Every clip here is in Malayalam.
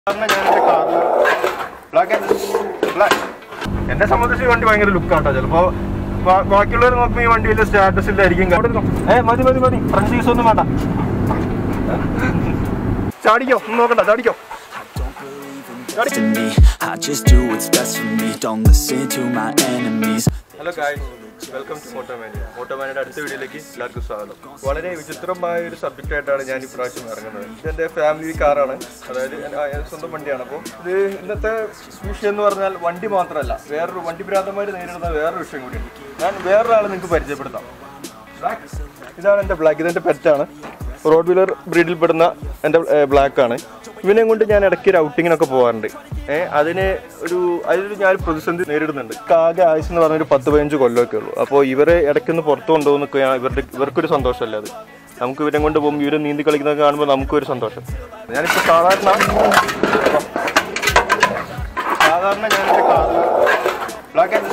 എന്നെ സംബന്ധിച്ച് ഈ വണ്ടി ഭയങ്കര ലുക്കാട്ടോ. ചിലപ്പോ ബാക്കിയുള്ളവർ നോക്കുമ്പോൾ ഈ വണ്ടി വലിയ സ്റ്റാറ്റസ് ഇല്ലായിരിക്കും. മതി മതി മതി, ഫ്രണ്ട് യൂസ് ഒന്നും വേണ്ട. ചാടിക്കോ, ഒന്നും നോക്കണ്ട, ചാടിക്കോ. Hello guys, welcome to Motomania. മോട്ടോമാനിയുടെ അടുത്ത വീഡിയോയിലേക്ക് എല്ലാവർക്കും സ്വാഗതം. വളരെ വിചിത്രമായ ഒരു സബ്ജക്റ്റ് ആയിട്ടാണ് ഞാൻ ഇപ്രാവശ്യം ഇറങ്ങുന്നത്. ഇതെൻ്റെ ഫാമിലി കാറാണ്, അതായത് സ്വന്തം വണ്ടിയാണ്. അപ്പോൾ ഇത് ഇന്നത്തെ വിഷയം എന്ന് പറഞ്ഞാൽ വണ്ടി മാത്രമല്ല, വേറൊരു വണ്ടി ഭ്രാന്തന്മാർ നേരിടുന്ന വേറൊരു വിഷയം കൂടിയുണ്ട്. ഞാൻ വേറൊരാളെ നിങ്ങൾക്ക് പരിചയപ്പെടുത്താം. ഇതാണ് എൻ്റെ ബ്ലാക്ക്, ഇതെൻ്റെ പെറ്റാണ്. റോഡ് വീലർ ബ്രീഡിൽപ്പെടുന്ന എൻ്റെ ബ്ലാക്കാണ്. ഇവനെയും കൊണ്ട് ഞാൻ ഇടയ്ക്ക് ഒരു ഔട്ടിങ്ങിനൊക്കെ പോകാറുണ്ട്. അതിലൊരു ഞാൻ പ്രതിസന്ധി നേരിടുന്നുണ്ട്. ആകെ ആയുസ് എന്ന് പറഞ്ഞൊരു 10-15 കൊല്ലമൊക്കെ ഉള്ളൂ. അപ്പോൾ ഇവരെ ഇടയ്ക്കൊന്ന് പുറത്ത് കൊണ്ടുപോകുന്നൊക്കെയാണ് ഇവർക്കൊരു സന്തോഷമല്ലേ അത്. നമുക്ക് ഇവരെ കൊണ്ട് പോകുമ്പോൾ ഇവരെ നീന്തി കളിക്കുന്നതൊക്കെ കാണുമ്പോൾ നമുക്കൊരു സന്തോഷം. ഞാനിപ്പോൾ സാധാരണ ഞാനെൻ്റെ കാറിൽ ബ്ലാക്ക്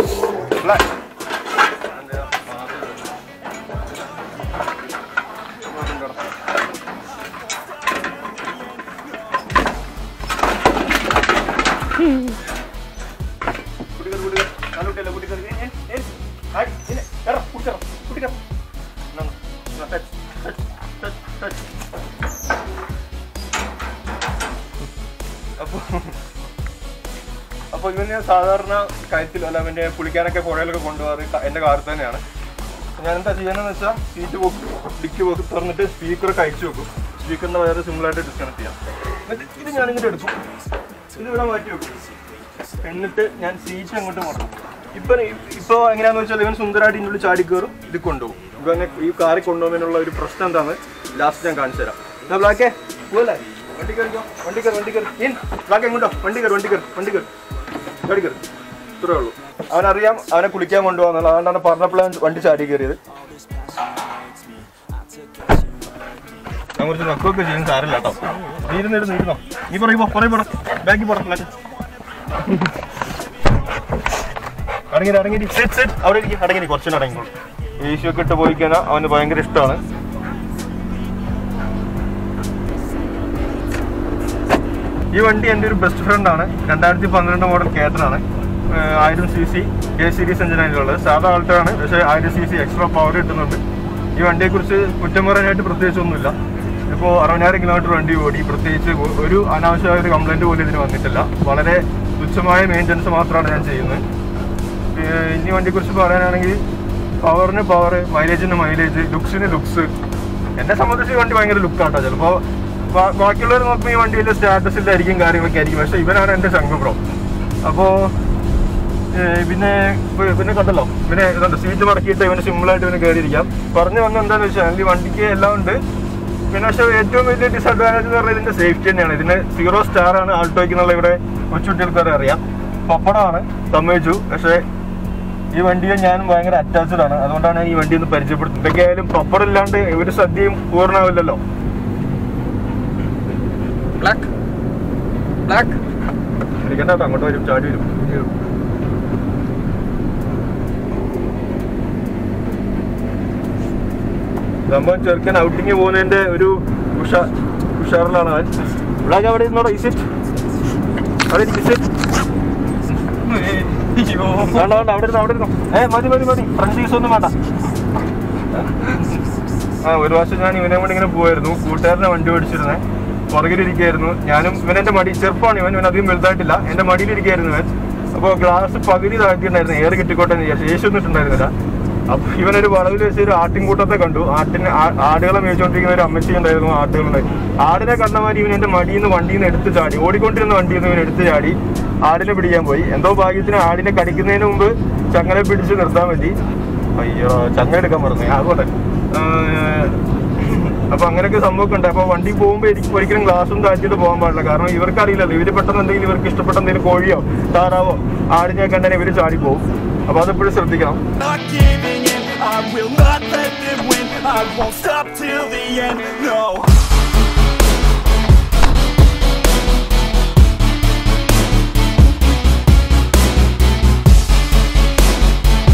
അപ്പോൾ ഇവന് സാധാരണ കയറ്റിൽ അല്ല അവൻ്റെ കുളിക്കാനൊക്കെ പുഴയിലൊക്കെ കൊണ്ടുപോകാറ് എൻ്റെ കാറിൽ തന്നെയാണ്. ഞാനെന്താ ചെയ്യാനെന്ന് വെച്ചാൽ സീറ്റ് ഡിക്കി തുറന്നിട്ട് സ്പീക്കർ കഴിച്ചു വെക്കും. സ്പീക്കറിൻ്റെ വയറ് സിമ്പിളായിട്ട് ഡിസ്കണക്ട് ചെയ്യാം. എന്നിട്ട് ഇത് ഞാനിങ്ങോട്ട് എടുക്കും, ഇതിവിടെ മാറ്റി വെക്കും. എന്നിട്ട് ഞാൻ സീറ്റ് അങ്ങോട്ട് മുടക്കും. ഇപ്പോൾ എങ്ങനെയാണെന്ന് വെച്ചാൽ ഇവൻ സുന്ദരമായിട്ട് ഇതിനുള്ളിൽ ചാടി കയറും, ഇത് കൊണ്ടുപോകും. ഇവനെ ഈ കാറിൽ കൊണ്ടുപോകാനുള്ള ഒരു പ്രശ്നം എന്താണെന്ന് ലാസ്റ്റ് ഞാൻ കാണിച്ചു തരാം. എന്നാ ബ്ലാക്കേ പോലെ വണ്ടി കയറിക്കോ, വണ്ടി കയറി ബ്ലാക്ക് എങ്ങോട്ടോ, വണ്ടി കയറി ഇത്രേ ഉള്ളൂ. അവനറിയാം അവനെ കുളിക്കാൻ കൊണ്ടുപോകാന്നുള്ളത്. അതുകൊണ്ടാണ് പറഞ്ഞപ്പോഴാണ് വണ്ടി ചാടി കയറിയത്. ഞാൻ കുറച്ച് നക്കൊക്കെ ചെയ്യും, സാരമില്ല കേട്ടോ. നീരുന്നോ നീ പറയുമ്പോ ബാക്കി അടങ്ങി അവിടെ അടങ്ങി കുറച്ചുകൂടെ അടങ്ങിക്കോളൂ. ഏശിയൊക്കെ ഇട്ട് പോയി കഴിഞ്ഞാൽ അവന് ഭയങ്കര ഇഷ്ടമാണ്. ഈ വണ്ടി എൻ്റെ ഒരു ബെസ്റ്റ് ഫ്രണ്ടാണ്. 2012 മോഡൽ കേട്ടനാണ്. 1000 cc എ സീരീസ് എഞ്ചിനായിട്ടുള്ളത്. സാധാ ആൾട്ടാണ്, പക്ഷേ 1000 cc എക്സ്ട്രാ പവർ കിട്ടുന്നുണ്ട്. ഈ വണ്ടിയെക്കുറിച്ച് കുറ്റം പറയാനായിട്ട് പ്രത്യേകിച്ചൊന്നുമില്ല. ഇപ്പോൾ 60,000 കിലോമീറ്റർ വണ്ടി ഓടി, പ്രത്യേകിച്ച് ഒരു അനാവശ്യമായ ഒരു കംപ്ലൈൻറ്റ് പോലും ഇതിന് വന്നിട്ടില്ല. വളരെ തുച്ഛമായ മെയിൻ്റനൻസ് മാത്രമാണ് ഞാൻ ചെയ്യുന്നത്. ഇനി വണ്ടിയെക്കുറിച്ച് പറയാനാണെങ്കിൽ പവറിന് പവർ, മൈലേജിന് മൈലേജ്, ലുക്സിന് ലുക്സ്. എന്നെ സംബന്ധിച്ച് ഈ വണ്ടി ഭയങ്കര ലുക്കാട്ടോ. ചിലപ്പോൾ ബാക്കിയുള്ളവർ നോക്കുമ്പോൾ ഈ വണ്ടി വലിയ സ്റ്റാറ്റസ് ഇല്ലായിരിക്കും, കാര്യങ്ങളൊക്കെ ആയിരിക്കും. പക്ഷേ ഇവനാണ് എൻ്റെ ശംഖുബ്രോ. അപ്പോൾ പിന്നെ കണ്ടല്ലോ, ഇവനെ ഇതുണ്ട് സീറ്റ് മടക്കിയിട്ട് ഇവന് സിമ്പിളായിട്ട് ഇവന് കയറിയിരിക്കാം. പറഞ്ഞു വന്നത് എന്താണെന്ന് വെച്ചാൽ ഈ വണ്ടിക്ക് എല്ലാം ഉണ്ട്. പിന്നെ പക്ഷേ ഏറ്റവും വലിയ ഡിസഡ്വാൻറ്റേജ് എന്ന് പറഞ്ഞാൽ ഇതിൻ്റെ സേഫ്റ്റി തന്നെയാണ്. ഇതിന് 0 സ്റ്റാറാണ് ആൾട്ടോയ്ക്ക് എന്നുള്ള ഇവിടെ കൊച്ചുകുട്ടികൾക്ക് അറിയാം. പപ്പടമാണ് സമ്മതിച്ചു. പക്ഷേ ഈ വണ്ടിയെ ഞാനും ഭയങ്കര അറ്റാച്ച്ഡ് ആണ്. അതുകൊണ്ടാണ് ഈ വണ്ടി ഒന്ന് പരിചയപ്പെടുത്തുന്നത്. എന്തൊക്കെയായാലും പപ്പടം ഇല്ലാണ്ട് ഒരു സദ്യയും പൂർണ്ണമാവില്ലല്ലോ. എനിക്കെന്താ അങ്ങോട്ട് വരും, ചാടി വരും. സംഭവം ചെറുക്കൻ ഔട്ടിങ് പോകുന്നതിന്റെ ഒരു ഉഷാറിലാണ് അവൻ. ബ്ലാക്ക് അവിടെ ഇരുന്നോടോ, ഇസിറ്റ് അവിടെ അവിടെ ഇരുന്നോ. മതി ഫ്രണ്ട് യൂസ് ഒന്നും വേണ്ട. ഒരു പ്രാവശ്യം ഞാൻ ഇവനെ കൊണ്ട് ഇങ്ങനെ പോയായിരുന്നു. കൂട്ടുകാരനെ വണ്ടി ഓടിച്ചിരുന്നേ, പുറകിലിരിക്കുകയായിരുന്നു. ഞാനും ഇവനെൻ്റെ മടി, ചെറുപ്പമാണ് ഇവൻ അധികം വലുതായിട്ടില്ല. എൻ്റെ മടിയിലിരിക്കുകയായിരുന്നു ഇവൻ. അപ്പോൾ ഗ്ലാസ് പകുതി താഴ്ത്തിയിട്ടുണ്ടായിരുന്നു, എയർ കിട്ടിക്കോട്ടെ എന്ന് വിചാരിച്ചു. യേശൊന്നിട്ടുണ്ടായിരുന്നില്ല. അപ്പോൾ ഇവനൊരു വളവിൽ വെച്ച് ഒരു ആട്ടിൻകൂട്ടത്തെ കണ്ടു. ആടുകളെ മേടിച്ചുകൊണ്ടിരിക്കുന്ന ഒരു അമ്മച്ചി ഉണ്ടായിരുന്നു, ആടുകളുടെ. ആടിനെ കണ്ടമാതിരി ഇവൻ എൻ്റെ മടിയിൽ നിന്ന് വണ്ടിയിൽ നിന്ന് എടുത്ത് ചാടി, ഓടിക്കൊണ്ടിരുന്ന വണ്ടിയിൽ നിന്ന് ഇവൻ എടുത്ത് ചാടി ആടിനെ പിടിക്കാൻ പോയി. എന്തോ ഭാഗ്യത്തിന് ആടിനെ കടിക്കുന്നതിന് മുമ്പ് ചങ്ങല പിടിച്ച് നിർത്താൻ പറ്റി. അയ്യോ, ചങ്ങ എടുക്കാൻ പറഞ്ഞു അതുകൊണ്ട്. അപ്പോൾ അങ്ങനെയൊക്കെ സംഭവമൊക്കെ ഉണ്ട്. അപ്പോൾ വണ്ടി പോകുമ്പോൾ എനിക്ക് ഒരിക്കലും ഗ്ലാസും താഴ്ത്തിയിട്ട് പോകാൻ പാടില്ല. കാരണം ഇവർക്കറിയില്ലല്ലോ, ഇവർ പെട്ടെന്ന് എന്തെങ്കിലും ഇവർക്ക് ഇഷ്ടപ്പെട്ട എന്തെങ്കിലും കോഴിയോ താറാവോ ആടിനെ കണ്ടാൽ ഇവർ ചാടിപ്പോവും. അപ്പോൾ അതെപ്പോഴും ശ്രദ്ധിക്കണം.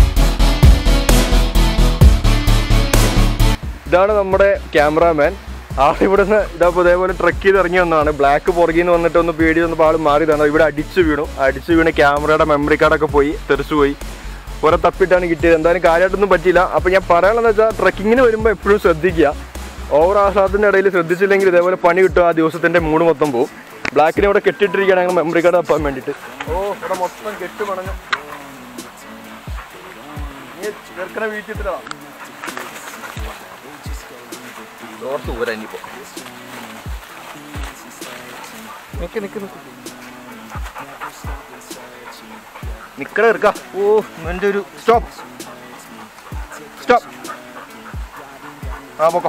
ഇതാണ് നമ്മുടെ ക്യാമറാമാൻ. ആളിവിടുന്ന് ഇതപ്പോൾ ഇതേപോലെ ട്രക്ക് ചെയ്ത് ഇറങ്ങി വന്നതാണ്. ബ്ലാക്ക് പുറകിൽ നിന്ന് വന്നിട്ട് ഒന്ന് പേടി വന്നപ്പോൾ ആൾ മാറി തന്നെ ഇവിടെ അടിച്ചു വീണ് ക്യാമറയുടെ മെമ്മറി കാർഡൊക്കെ പോയി തെറിച്ചു പോയി. കുറെ തപ്പിട്ടാണ് കിട്ടിയത്. എന്തായാലും കാര്യമായിട്ടൊന്നും പറ്റിയില്ല. അപ്പോൾ ഞാൻ പറയാനുള്ളത് വെച്ചാൽ ട്രക്കിങ്ങിന് വരുമ്പോൾ എപ്പോഴും ശ്രദ്ധിക്കുക. ഓവർ ആഹ്ലാദത്തിൻ്റെ ഇടയിൽ ശ്രദ്ധിച്ചില്ലെങ്കിൽ ഇതേപോലെ പണി കിട്ടും. ആ ദിവസത്തിൻ്റെ മൂഡ് മൊത്തം പോകും. ബ്ലാക്കിനെ ഇവിടെ കെട്ടിട്ടിരിക്കുകയാണ് ഞങ്ങൾ മെമ്മറി കാർഡ് തപ്പാൻ വേണ്ടിയിട്ട്. ഇവിടെ മൊത്തം കെട്ട് പണഞ്ഞു ചെറുക്കനെ വീട്ടിലാണ് നിക്കട ഇറക്ക. എൻ്റെ ഒരു സ്റ്റോപ്പ് പോക്കോ.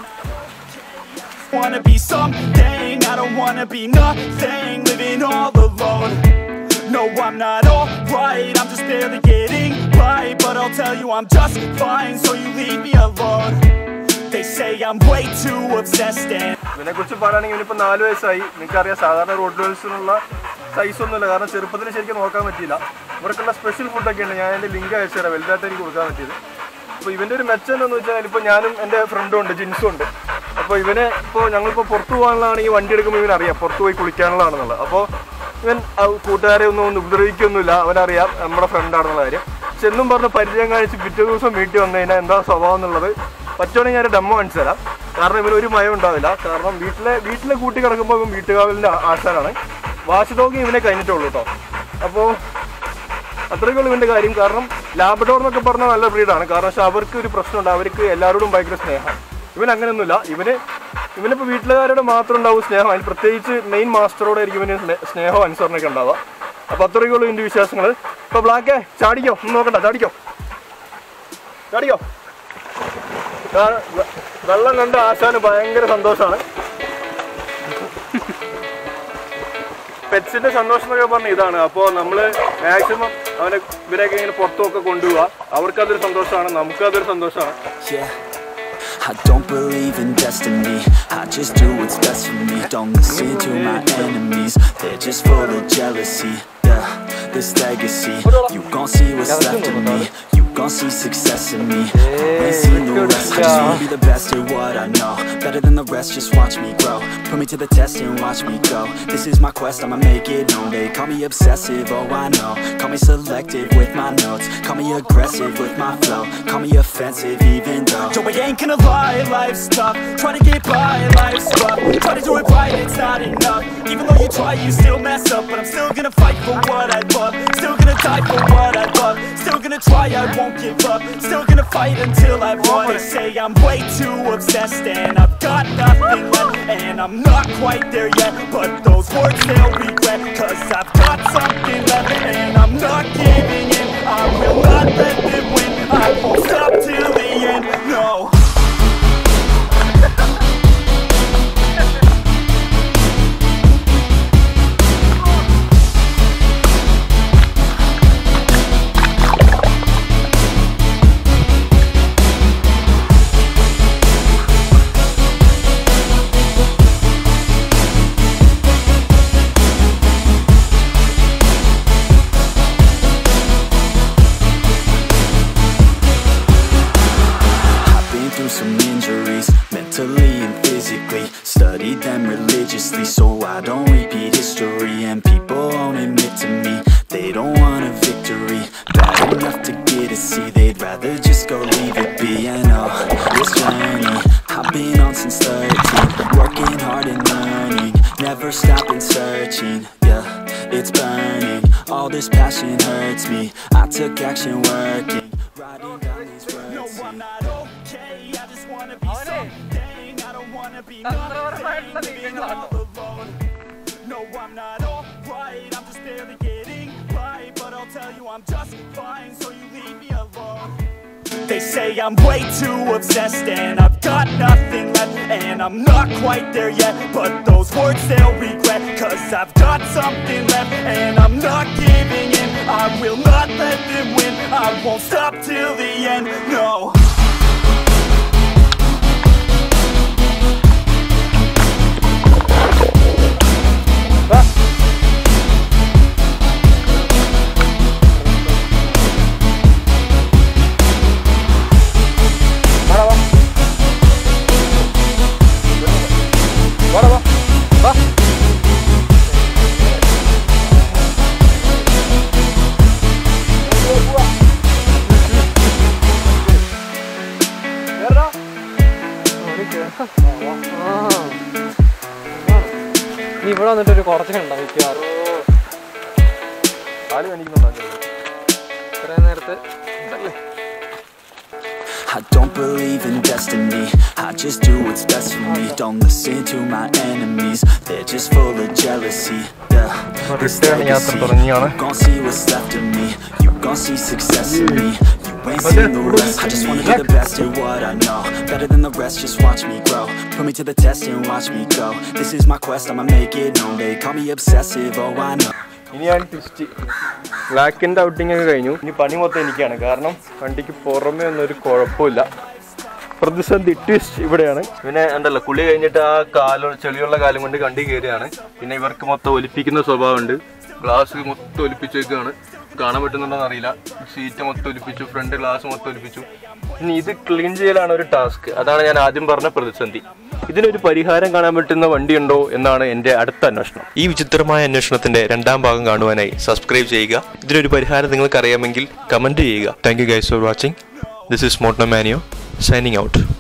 Wanna be something, I don't wanna be nothing, living all alone. No, I'm not alright, I'm just barely getting by, but I'll tell you I'm just fine, so you leave me alone. They say I'm way too obsessed and ഇതിനെ കുറിച്ച് പറയുകയാണെങ്കിൽ ഇവനിപ്പോൾ 4 വയസ്സായി. നിങ്ങൾക്കറിയാം സാധാരണ റോഡ് വേൾസിനുള്ള സൈസൊന്നുമില്ല, കാരണം ചെറുപ്പത്തിൽ ശരിക്കും നോക്കാൻ പറ്റിയില്ല. ഇവർക്കുള്ള സ്പെഷ്യൽ ഫുഡൊക്കെ ഉണ്ട്. ഞാൻ എൻ്റെ ലിങ്ക് അയച്ചു തരാം, വലുതായിട്ട് എനിക്ക് കൊടുക്കാൻ പറ്റിയത്. അപ്പോൾ ഇവൻ്റെ ഒരു മെച്ചം എന്താണെന്ന് വെച്ചാൽ ഇപ്പോൾ ഞാനും എൻ്റെ ഫ്രണ്ടും ഉണ്ട്, ജിൻസും ഉണ്ട്. അപ്പോൾ ഇവനെ ഇപ്പോൾ ഞങ്ങളിപ്പോൾ പുറത്ത് പോകാനുള്ളതാണെങ്കിൽ വണ്ടി എടുക്കുമ്പോൾ ഇവനറിയാം പുറത്ത് പോയി കുളിക്കാനുള്ളതാണെന്നുള്ളത്. അപ്പോൾ ഇവൻ കൂട്ടുകാരെ ഒന്നും ഉപദ്രവിക്കൊന്നുമില്ല, അവനറിയാം നമ്മുടെ ഫ്രണ്ടാണെന്നുള്ള കാര്യം. ചെന്നും പറഞ്ഞ് പരിചയം കാണിച്ച് പിറ്റേ ദിവസം വീട്ടിൽ വന്നു കഴിഞ്ഞാൽ എന്താ സ്വഭാവം എന്നുള്ളത് പറ്റുവാണെങ്കിൽ ഞാൻ ഡെമോ കാണിച്ചു തരാം. കാരണം ഇവനൊരു മയം ഉണ്ടാവില്ല. കാരണം വീട്ടിലെ കൂട്ടി കിടക്കുമ്പോൾ ഇവൻ വീട്ടുകാവലിൻ്റെ ആശാനാണ്. വാശിതോക്കി ഇവനെ കഴിഞ്ഞിട്ടുള്ളൂ കേട്ടോ. അപ്പോൾ അത്രയ്ക്കുള്ള ഇവൻ്റെ കാര്യം. കാരണം ലാബ്രഡോർ എന്നൊക്കെ പറഞ്ഞാൽ നല്ല ബ്രീഡാണ്. കാരണം പക്ഷെ അവർക്ക് ഒരു പ്രശ്നമുണ്ട്, അവർക്ക് എല്ലാവരോടും ഭയങ്കര സ്നേഹമാണ്. ഇവൻ അങ്ങനെയൊന്നുമില്ല. ഇവനിപ്പോൾ വീട്ടുകാരോട് മാത്രം ഉണ്ടാവും സ്നേഹം. അതിൽ പ്രത്യേകിച്ച് മെയിൻ മാസ്റ്ററോടായിരിക്കും ഇവന് സ്നേഹവും അനുസരണമൊക്കെ ഉണ്ടാവുക. അപ്പോൾ അത്രയ്ക്കുള്ളൂ ഇതിൻ്റെ വിശ്വാസങ്ങൾ. ഇപ്പോൾ ബ്ലാക്കേ ചാടിക്കോ, ഒന്നും നോക്കണ്ട, ചാടിക്കോ. വെള്ളം കണ്ട് ആശാന് ഭയങ്കര സന്തോഷമാണ്. പെറ്റ്സിന്റെ സന്തോഷം എന്നൊക്കെ പറഞ്ഞ ഇതാണ്. അപ്പോൾ നമ്മൾ മാക്സിമം ഇവരെയൊക്കെ ഇങ്ങനെ പുറത്തൊക്കെ കൊണ്ടുപോവുക. അവർക്കതൊരു സന്തോഷമാണ്, നമുക്കതൊരു സന്തോഷമാണ്. I don't believe in destiny, I just do what's best for me. Don't listen to my enemies, they're just full of jealousy. Yeah, this legacy, you gon' see what's left of me. You gon' see success in me, I ain't seen the rest. I just wanna be the best at what I know, better than the rest, just watch me grow. Put me to the test and watch me go. This is my quest, I'ma make it known. They call me obsessive, oh I know. Call me selective with my notes, call me aggressive with my flow, call me offensive even though Joe, I ain't gonna lie, life's tough. Try to get by, life's rough. Try to do it right, it's not enough. Even though you try, you still mess up. But I'm still gonna fight for what I love. Still gonna die for what I love. Still gonna try, I won't give up. Still gonna fight until I won. They say I'm way too obsessed and I've got nothing left. And I'm not quite there yet, but those words they'll regret. Cause I've got something left and I'm not giving in. I will not let them win, I won't stop till the end, no. Some injuries, mentally and physically. Studied them religiously so I don't repeat history. And people won't admit to me they don't want a victory. Bad enough to get a C, they'd rather just go leave it be. And oh, this journey I've been on since 13, working hard and learning, never stopping searching. Yeah, it's burning, all this passion hurts me. I took action working, riding down these words. No, I'm not okay, I just wanna be something. I don't wanna be nothing, living all alone. No, I'm not alright, I'm just barely getting by. But I'll tell you I'm just fine, so you leave me alone. They say I'm way too obsessed and I've got nothing left. And I'm not quite there yet, but those words they'll regret. Cause I've got something left and I'm not giving in. I will not let them win, I won't stop till the end, no. കുറച്ചുണ്ടാവും മിക്കവാറും. കാല് കാണിക്കുന്നുണ്ടോ ഇത്രയും നേരത്തെ I don't believe in destiny, I just do what's best for me. Don't listen to my enemies, they're just full of jealousy. Yeah, this legacy, you gon' see what's left of me. You gon' see success in me. You ain't seen the rest. I just wanna be the best at what I know, better than the rest, just watch me grow. Put me to the test and watch me go. This is my quest, I'ma make it known. They call me obsessive, oh I know. ഇനിയാണ് ട്വിസ്റ്റ്. ബ്ലാക്കിൻ്റെ ഔട്ടിംഗ് ഒക്കെ കഴിഞ്ഞു. ഇനി പണി മൊത്തം എനിക്കാണ്. കാരണം വണ്ടിക്ക് പുറമേ ഒന്നും ഒരു കുഴപ്പമില്ല. പ്രതിസന്ധി ട്വിസ്റ്റ് ഇവിടെയാണ്. പിന്നെ എന്തല്ല കുളി കഴിഞ്ഞിട്ട് ആ ചെളിയുള്ള കാലം കൊണ്ട് കണ്ടി കയറിയാണ്. പിന്നെ ഇവർക്ക് മൊത്തം ഒലിപ്പിക്കുന്ന സ്വഭാവമുണ്ട്. ഗ്ലാസ് മൊത്തം ഒലിപ്പിച്ചേക്കാണ്. കാണാൻ പറ്റുന്നുണ്ടോന്ന് അറിയില്ല. സീറ്റ് മൊത്തം ഒലിപ്പിച്ചു, ഫ്രണ്ട് ഗ്ലാസ് മൊത്തം ഒലിപ്പിച്ചു. ഇനി ഇത് ക്ലീൻ ചെയ്യലാണ് ഒരു ടാസ്ക്. അതാണ് ഞാൻ ആദ്യം പറഞ്ഞ പ്രതിസന്ധി. ഇതിനൊരു പരിഹാരം കാണാൻ പറ്റുന്ന വണ്ടിയുണ്ടോ എന്നാണ് എൻ്റെ അടുത്ത അന്വേഷണം. ഈ വിചിത്രമായ അന്വേഷണത്തിന്റെ 2ാം ഭാഗം കാണുവാനായി സബ്സ്ക്രൈബ് ചെയ്യുക. ഇതിനൊരു പരിഹാരം നിങ്ങൾക്ക് അറിയാമെങ്കിൽ കമന്റ് ചെയ്യുക. Thank you guys for watching. This is Motomania signing out.